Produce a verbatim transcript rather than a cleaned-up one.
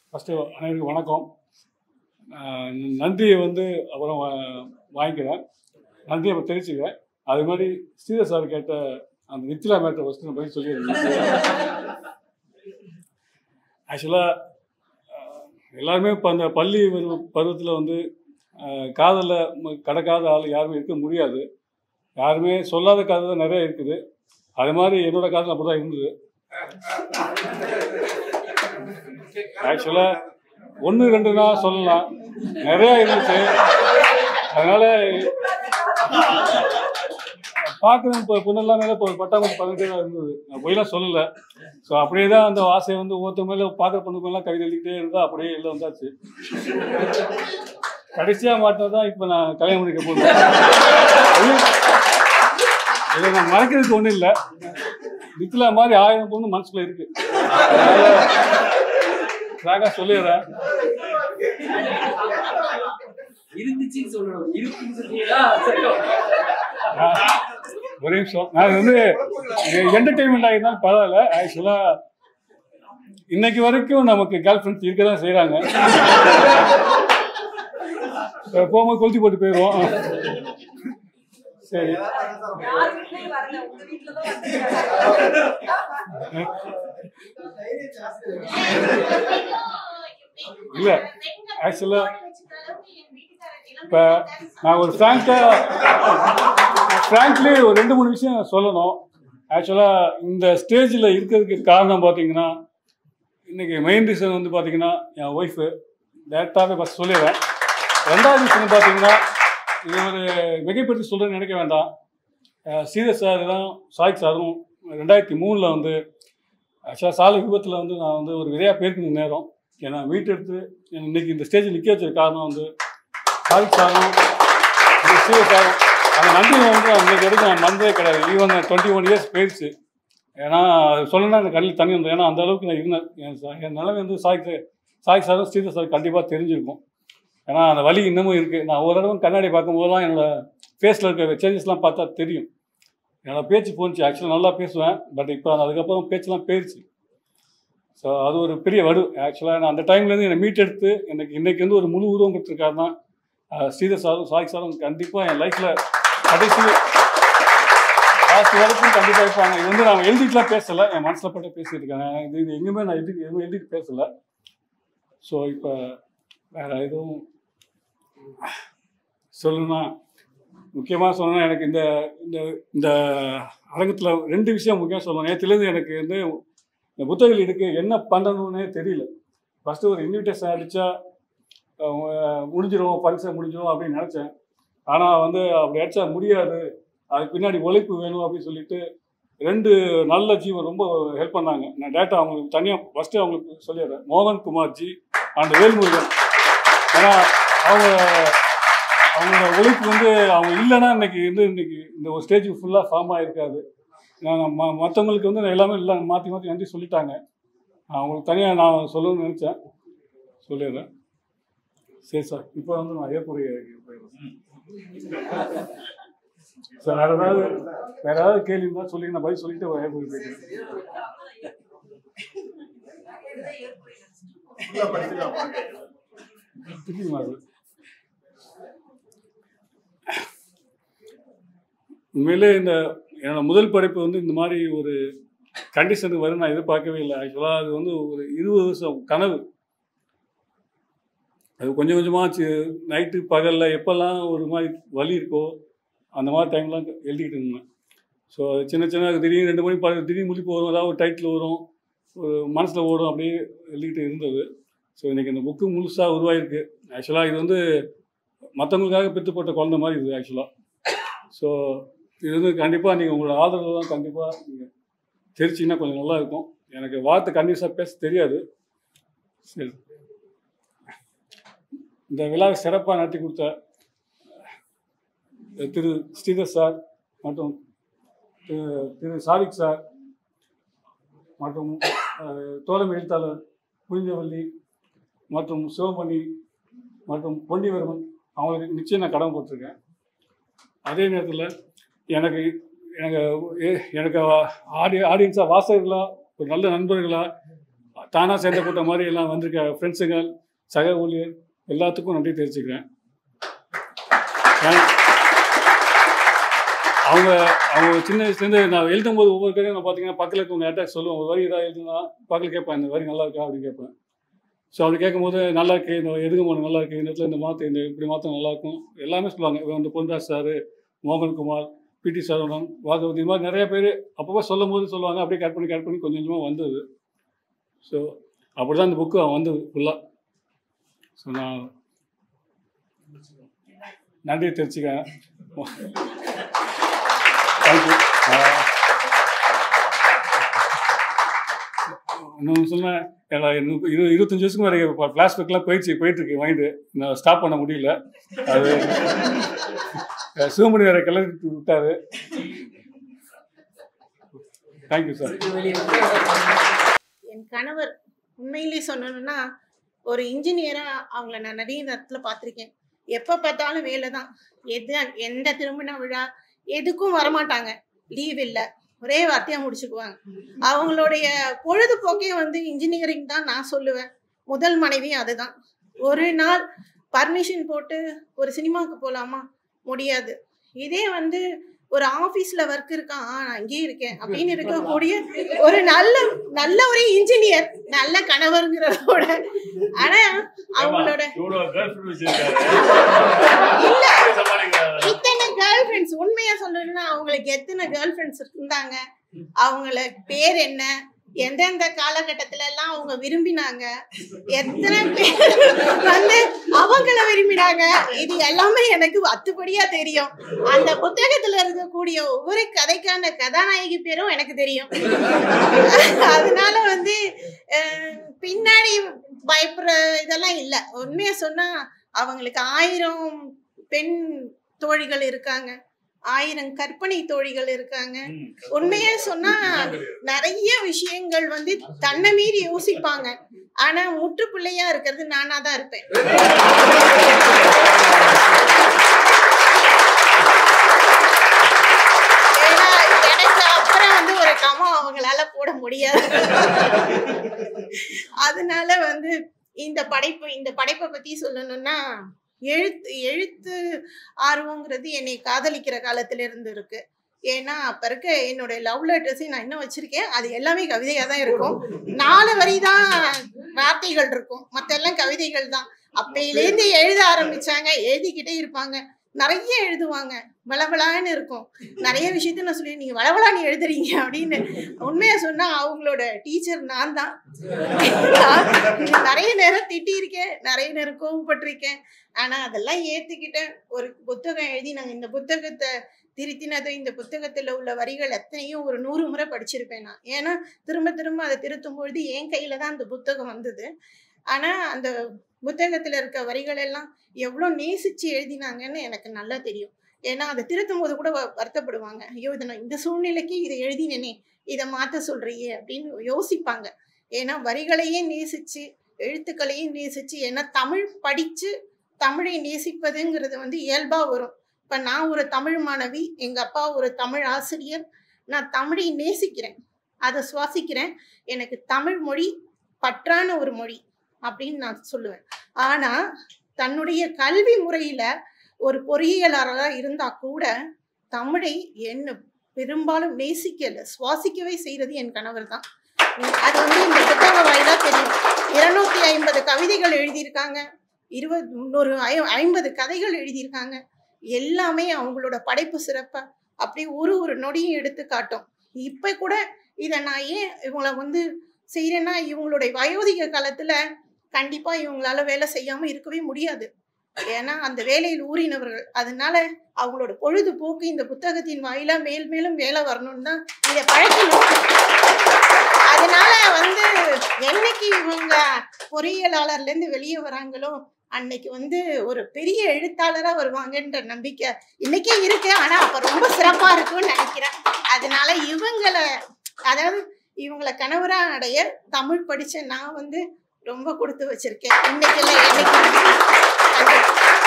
First அனைவருக்கும் வணக்கம். நன்றியை வந்து அப்புறம் வாங்கிக்கிறேன், நன்றியை அப்புறம் தெரிவிச்சுக்கிறேன். அது மாதிரி ஸ்ரீதர் சார் கேட்ட அந்த நித்திலா மேட்டர் ஃபஸ்ட்டு நான் போய் சொல்லியிருந்தேன். ஆக்சுவலாக எல்லாருமே இப்போ அந்த பள்ளி பருவத்தில் வந்து காதலில் கடக்காத ஆள் யாருமே இருக்க முடியாது. யாருமே சொல்லாத காதல் தான் நிறைய இருக்குது. அது மாதிரி என்னோட காதல் அப்படி தான் இருந்தது. ஆக்சுவலாக ஒன்று ரெண்டுனா சொல்லலாம், நிறையா இருந்துச்சு. அதனால் பார்க்குறது இப்போ பொண்ணெல்லாம் மேலே இப்போ பட்டாம்பூச்சி பதினெட்டு தான் இருந்தது. நான் போயெல்லாம் சொல்லலை. ஸோ அப்படியே தான் அந்த ஆசையை வந்து ஒவ்வொருத்த மேலே பார்க்குற பொண்ணு மேலாம் கவிதை எழுதிக்கிட்டே இருந்தால் அப்படியே எல்லாம் வந்தாச்சு. கடைசியாக மாட்டினது தான் இப்போ நான் கல்யாணம் முடிக்க போகிறேன். இதை நான் மறைக்கிறதுக்கு ஒன்றும் இல்லை. நித்திலா மாதிரி ஆயிரம் பொண்ணு மனசுக்குள்ள இருக்கு. ராகா சொல்லிடுறேன். ஒரே நிமிஷம், நான் வந்து என்டர்டெயின்மெண்ட் ஆகிருந்தாலும் பரவாயில்ல. ஆக்சுவலா இன்னைக்கு வரைக்கும் நமக்கு கேர்ள் ஃப்ரெண்ட்ஸ் இருக்க தான் செய்யறாங்க. போகும்போது கொளுத்தி போட்டு போயிடுவோம். சரி, இல்ல ஆக்சுவலா இப்ப நான் ஒரு ஃப்ராங்கா ஃப்ராங்க்லி ஒரு ரெண்டு மூணு விஷயம் சொல்லணும். ஆக்சுவலா இந்த ஸ்டேஜில் இருக்கிறதுக்கு காரணம் பார்த்தீங்கன்னா, இன்னைக்கு மெயின் ரீசன் வந்து பார்த்தீங்கன்னா என் ஒய்ஃபு. டேரக்டாகவே ஃபஸ்ட் சொல்லிடுறேன். ரெண்டாவது விஷயம் பார்த்தீங்கன்னா, இது ஒரு மிகைப்படுத்தி சொல்கிறேன்னு நினைக்க வேண்டாம். ஸ்ரீதர் சார் தான் சாய் சாரும் ரெண்டாயிரத்தி மூணில் வந்து ஆக்சுவலாக சாலை விபத்தில் வந்து நான் வந்து ஒரு விரையாக பேருக்கு நேரம் ஏன்னா வீட்டு எடுத்து இன்னைக்கு இந்த ஸ்டேஜில் நிற்க வச்ச காரணம் வந்து சாய் சாரும் ஸ்ரீதர் சாரும். அந்த நன்றி வந்து அன்றைக்கு எடுத்து நான் மறந்ததே கிடையாது. ஈவன் டுவெண்ட்டி ஒன் இயர்ஸ் போயிடுச்சு. ஏன்னா சொல்லணும்னா அந்த கண்ணில் தண்ணி வந்தது. ஏன்னா அந்த அளவுக்கு நான் இருந்தேன். என் நிலைமை வந்து சாய் சாய் சாரும் ஸ்ரீதர் சார் கண்டிப்பாக தெரிஞ்சிருக்கும். ஏன்னா அந்த வலி இன்னமும் இருக்குது. நான் ஒரு தடவை கண்ணாடி பார்க்கும்போதெல்லாம் என்னோடய ஃபேஸில் இருக்க சேஞ்சஸ்லாம் பார்த்தா தெரியும். என்னோடய பேச்சு போணுச்சு. ஆக்சுவலாக நல்லா பேசுவேன். பட் இப்போ அதுக்கப்புறம் பேச்செல்லாம் போயிடுச்சு. ஸோ அது ஒரு பெரிய வடு. ஆக்சுவலாக நான் அந்த டைம்லேருந்து என்னை மீட் எடுத்து எனக்கு இன்றைக்கி வந்து ஒரு முழு உருவம் கொடுத்துருக்காருன்னா ஸ்ரீதர் சாரும் சாய் சாரும் கண்டிப்பாக என் லைஃப்பில் கடைசி லாஸ்ட் வரைக்கும் கண்டிப்பாக இருப்பாங்க. இது வந்து நான் எழுதிட்டுலாம் பேசலை, என் மனசில் பட்டு பேசிட்டு இருக்கேன். இது இது எங்கேயுமே நான் எழுதி எதுவும் எழுதிட்டு பேசலை. ஸோ இப்போ வேறு எதுவும் சொல்லணும்னா, முக்கியமாக சொல்லணும்னா எனக்கு இந்த இந்த அரங்கத்தில் ரெண்டு விஷயம் முக்கியம் சொல்லணும். நேற்றுலேருந்து எனக்கு வந்து இந்த புத்தகம் எடுக்க என்ன பண்ணணும்னே தெரியல. ஃபஸ்ட்டு ஒரு இன்விடேஷன் அடித்தா முடிஞ்சிடும், ஃபங்க்ஷன் முடிஞ்சிடும் அப்படின்னு நினச்சேன். ஆனால் வந்து அப்படி அடித்தா முடியாது, அதுக்கு பின்னாடி உழைப்பு வேணும் அப்படின்னு சொல்லிட்டு ரெண்டு நல்ல ஜீவன் ரொம்ப ஹெல்ப் பண்ணாங்க. நான் டேட்டா அவங்களுக்கு தனியாக ஃபஸ்ட்டு அவங்களுக்கு சொல்லிடுறேன். மோகன் குமார்ஜி அண்ட் வேல்முருகன். ஏன்னா அவங்க அவங்களோட உழைப்பு வந்து அவங்க இல்லைன்னா இன்னைக்கு வந்து இன்னைக்கு இந்த ஒரு ஸ்டேஜுக்கு ஃபுல்லாக ஃபார்ம் ஆகிருக்காது. நான் ம மற்றவங்களுக்கு வந்து நான் எல்லாமே இல்லை மாற்றி மாற்றி நன்றி சொல்லிட்டாங்க. அவங்களுக்கு தனியாக நான் சொல்லணும்னு நினச்சேன், சொல்லிடுறேன். சரி சார், இப்போ வந்து நான் ஏற்புரிய போயிடுறேன் சார். வேறு ஏதாவது வேறு ஏதாவது கேள்வி இருந்தால் சொல்லி நான் பதில் சொல்லிட்டு ஏற்புரிய போயிடுறேன். உண்மையிலே இந்த என்னோட முதல் படைப்பு வந்து இந்த மாதிரி ஒரு கண்டிஷனுக்கு வரும் நான் எதிர்பார்க்கவே இல்லை. ஆக்சுவலாக அது வந்து ஒரு இருபது வருஷம் கனவு. அது கொஞ்சம் கொஞ்சமாக நைட்டு பகலில் எப்போல்லாம் ஒரு மாதிரி வலி இருக்கோ அந்த மாதிரி டைம்லாம் எழுதிக்கிட்டு இருந்தேன். ஸோ சின்ன சின்ன திடீர்னு ரெண்டு மணி ப திடீர்னு முடிப்பு வரும், ஏதாவது ஒரு டைட்டில் வரும், ஒரு மனசில் ஓடும், அப்படியே எழுதிக்கிட்டு இருந்தது. ஸோ இன்றைக்கி இந்த புக்கு முழுசாக உருவாயிருக்கு. ஆக்சுவலாக இது வந்து மற்றவங்களுக்காக பெற்று போட்ட குழந்த மாதிரி இருக்குது ஆக்சுவலாக. ஸோ இது வந்து கண்டிப்பாக நீங்கள் உங்களோட ஆதரவு தான் கண்டிப்பாக நீங்கள் தெரிச்சிங்கன்னா கொஞ்சம் நல்லாயிருக்கும். எனக்கு வார்த்தை கன்வியூஸாக பேச தெரியாது. சரி, இந்த விழாவை சிறப்பாக நடத்தி கொடுத்த திரு ஸ்ரீதர் சார் மற்றும் திரு சாதிக் சார் மற்றும் தோழமை எழுத்தாளர் புனிதவல்லி மற்றும் சிவமணி மற்றும் பொன்னிவர்மன் அவங்களுக்கு நிச்சயம் நான் கடன் போட்டிருக்கேன். அதே நேரத்தில் எனக்கு எனக்கு எனக்கு ஆடி ஆடியன்ஸாக வாசகர்களாக ஒரு நல்ல நண்பர்களாக தானாக சேர்ந்த கூட்டம் மாதிரி எல்லாம் வந்திருக்க ஃப்ரெண்ட்ஸுங்க, சக ஊழியர் எல்லாத்துக்கும் நன்றி தெரிவிச்சுக்கிறேன். அவங்க அவங்க சின்ன வயசுலேருந்து நான் எழுதும் போது ஒவ்வொரு கதையும் நான் பார்த்தீங்கன்னா பக்கத்தில் இருக்க யார்ட்டாக சொல்லுவேன், ஒரு வரி இதாக எழுதுனா பக்கத்தில் கேட்பேன், இந்த வரி நல்லா இருக்கா அப்படின்னு கேட்பேன். ஸோ அப்படி கேட்கும்போது நல்லா இருக்கு, இந்த எதுக்கு போன நல்லா இருக்கு, இந்த இடத்துல இந்த மாற்ற இந்த இப்படி மாற்றம் நல்லாயிருக்கும் எல்லாமே சொல்லுவாங்க. இந்த பொன்ராஜ் சார், மோகன்குமார், பிடி சரவணன், வாகவதி, இது மாதிரி நிறைய பேர் அப்பப்போ சொல்லும் போது சொல்லுவாங்க. அப்படியே கட் பண்ணி கட் பண்ணி கொஞ்சம் கொஞ்சமாக வந்தது. ஸோ அப்படி தான் இந்த புக்கு வந்தது ஃபுல்லாக. ஸோ நான் நன்றி தெரிஞ்சுக்கிறேன். தேங்க்யூ. இன்னொன்று சொன்னேன், இரு இருபத்தஞ்சி வருஷத்துக்கு மேலே ஃப்ளாஷ்பேக்லாம் போயிடுச்சு போயிட்டுருக்கு மைண்டு. நான் ஸ்டாப் பண்ண முடியல. அது சிவமணி வேற கிளறி விட்டாரு. Thank you sir. என் கணவர் உண்மையிலேயே சொல்லணும்னா ஒரு இன்ஜினியராக அவங்கள நான் நிறைய நேரத்தில் பார்த்துருக்கேன். எப்போ பார்த்தாலும் வேலை தான். எது எந்த திருமண விழா எதுக்கும் வரமாட்டாங்க. லீவ் இல்லை, ஒரே வார்த்தையாக முடிச்சுக்குவாங்க. அவங்களுடைய பொழுதுபோக்கே வந்து இன்ஜினியரிங் தான் நான் சொல்லுவேன். முதல் மனைவியும் அதுதான். ஒரு நாள் பர்மிஷன் போட்டு ஒரு சினிமாவுக்கு போகலாமா, முடியாது. இதே வந்து ஒரு ஆஃபீஸில் ஒர்க் இருக்கான், ஆ நான் அங்கேயே இருக்கேன் அப்படின்னு இருக்கக்கூடிய ஒரு நல்ல நல்ல ஒரு இன்ஜினியர், நல்ல கணவருங்கிறதோட. ஆனால் அவங்களோட இத்தனை கேர்ள் ஃப்ரெண்ட்ஸ், உண்மையா சொல்லணும்னா அவங்களுக்கு எத்தனை கேர்ள் ஃப்ரெண்ட்ஸ் இருந்தாங்க, அவங்கள பேர் என்ன, எந்தெந்த காலகட்டத்துல எல்லாம் அவங்க விரும்பினாங்க, எத்தனை பேர் வந்து அவங்கள விரும்பினாங்க, இது எல்லாமே எனக்கு அத்துப்படியா தெரியும். அந்த புத்தகத்துல இருக்கக்கூடிய ஒவ்வொரு கதைக்கான கதாநாயகி பேரும் எனக்கு தெரியும். அதனால வந்து பின்னாடி பயப்படுற இதெல்லாம் இல்லை. உண்மையா சொன்னா அவங்களுக்கு ஆயிரம் பெண் தோழிகள் இருக்காங்க, ஆயிரம் கற்பனை தோழிகள் இருக்காங்க. உண்மையா சொன்னா நிறைய விஷயங்கள் வந்து தன்னை மீறி யோசிப்பாங்க. ஆனா முற்றுப்பிள்ளையா இருக்கிறது நானா தான் இருப்பேன். ஏன்னா எனக்கு அப்புறம் வந்து ஒரு கமம் அவங்களால போட முடியாது. அதனால வந்து இந்த படைப்பு இந்த படைப்பை பத்தி சொல்லணும்னா, எழுத்து எழுத்து ஆர்வங்கிறது என்னை காதலிக்கிற காலத்துல இருந்து இருக்கு. ஏன்னா அப்ப இருக்க என்னோட லவ் லெட்டர்ஸையும் நான் இன்னும் வச்சிருக்கேன். அது எல்லாமே கவிதையா தான் இருக்கும். நாலு வரி தான் வார்த்தைகள் இருக்கும், மற்ற எல்லாம் கவிதைகள் தான். அப்பையிலேருந்து எழுத ஆரம்பிச்சாங்க, எழுதிக்கிட்டே இருப்பாங்க. நிறைய எழுதுவாங்க, வளவளான்னு இருக்கும். நிறைய விஷயத்த நான் சொல்லி நீங்க வளவளான்னு எழுதுறீங்க அப்படின்னு. உண்மையா சொன்னா அவங்களோட டீச்சர் நான் தான். நிறைய நேரம் திட்டியிருக்கேன், நிறைய நேரம் கோவப்பட்டிருக்கேன். ஆனா அதெல்லாம் ஏத்துக்கிட்டேன். ஒரு புத்தகம் எழுதி நாங்க இந்த புத்தகத்தை திருத்தினது, இந்த புத்தகத்துல உள்ள வரிகள் எத்தனையும் ஒரு நூறு முறை படிச்சிருப்பேன் நான். ஏன்னா திரும்ப திரும்ப அதை திருத்தும் பொழுது என் கையில தான் அந்த புத்தகம் வந்தது. ஆனா அந்த புத்தகத்துல இருக்க வரிகள் எல்லாம் எவ்வளவு நேசிச்சு எழுதினாங்கன்னு எனக்கு நல்லா தெரியும். ஏன்னா அதை திருத்தும் போது கூட வருத்தப்படுவாங்க, ஐயோ இதை நான் இந்த சூழ்நிலைக்கு இதை எழுதினேனே, இதை மாத்த சொல்றியே அப்படின்னு யோசிப்பாங்க. ஏன்னா வரிகளையே நேசிச்சு எழுத்துக்களையும் நேசிச்சு, ஏன்னா தமிழ் படிச்சு தமிழை நேசிப்பதுங்கிறது வந்து இயல்பா வரும். இப்ப நான் ஒரு தமிழ் மாணவி, எங்க அப்பா ஒரு தமிழ் ஆசிரியர். நான் தமிழை நேசிக்கிறேன், அதை சுவாசிக்கிறேன். எனக்கு தமிழ் மொழி பற்றான ஒரு மொழி அப்படின்னு நான் சொல்லுவேன். ஆனா தன்னுடைய கல்வி முறையில ஒரு பொறியியலாளராக இருந்தா கூட தமிழை என்ன பெரும்பாலும் நேசிக்கல, சுவாசிக்கவே செய்யறது என் கணவர் தான். அது வந்து இந்த புத்தக வாயிலா தெரியும். இருநூத்தி ஐம்பது கவிதைகள் எழுதியிருக்காங்க, இருபது முன்னூறு ஐ ஐம்பது கதைகள் எழுதியிருக்காங்க. எல்லாமே அவங்களோட படைப்பு சிறப்பை அப்படி ஒரு ஒரு நொடியும் எடுத்து காட்டும். இப்ப கூட இதை நான் ஏன் இவங்களை வந்து செய்யறேன்னா, இவங்களுடைய வயோதிக காலத்துல கண்டிப்பா இவங்களால வேலை செய்யாம இருக்கவே முடியாது. ஏன்னா அந்த வேலையில் ஊறினவர்கள். அதனால அவங்களோட பொழுதுபோக்கு இந்த புத்தகத்தின் வாயிலா மேல் மேலும் வேலை வரணும்னு தான் இதை பழக்கணும். அதனால வந்து என்னைக்கு இவங்க பொறியியலாளர்ல இருந்து வெளியே வராங்களோ அன்னைக்கு வந்து ஒரு பெரிய எழுத்தாளரா வருவாங்கன்ற நம்பிக்கை இன்னைக்கே இருக்கு. ஆனா அப்ப ரொம்ப சிறப்பா இருக்கும்னு நினைக்கிறேன். அதனால இவங்களை, அதாவது இவங்களை கணவரா அடைய தமிழ் படிச்ச நான் வந்து ரொம்ப கொடுத்து வச்சிருக்கேன். இன்னைக்கு இல்லை என்னைக்கு.